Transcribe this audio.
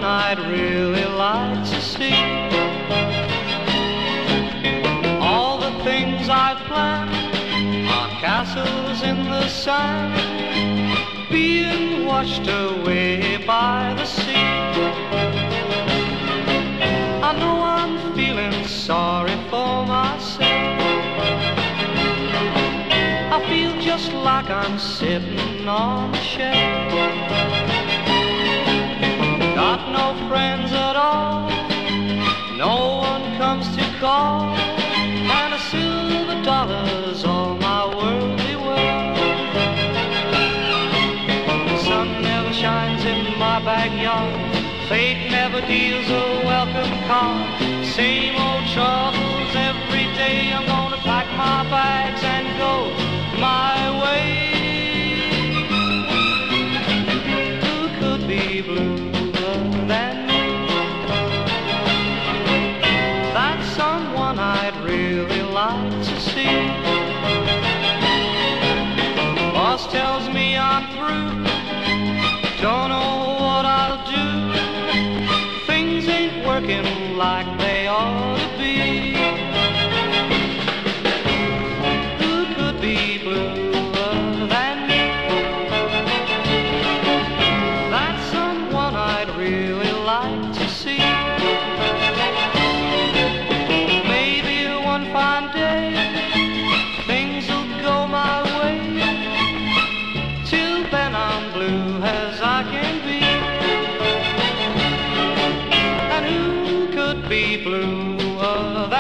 I'd really like to see. All the things I've planned are castles in the sand, being washed away by the sea. I know I'm feeling sorry for myself. I feel just like I'm sitting on a shelf. Got no friends at all, no one comes to call, and a silver dollar's all my worldly wealth. The sun never shines in my backyard, fate never deals a welcome card. Same old troubles every day, I'm gonna pack my bags and go my way. Who could be bluer than me? That's someone I'd really like to see. Boss tells me I'm through, don't know what I'll do. Things ain't working like they ought to be. Who could be bluer than me? That's someone I'd really like to see. Maybe one fine day things'll go my way. Till then I'm blue as I can be. And who could be bluer than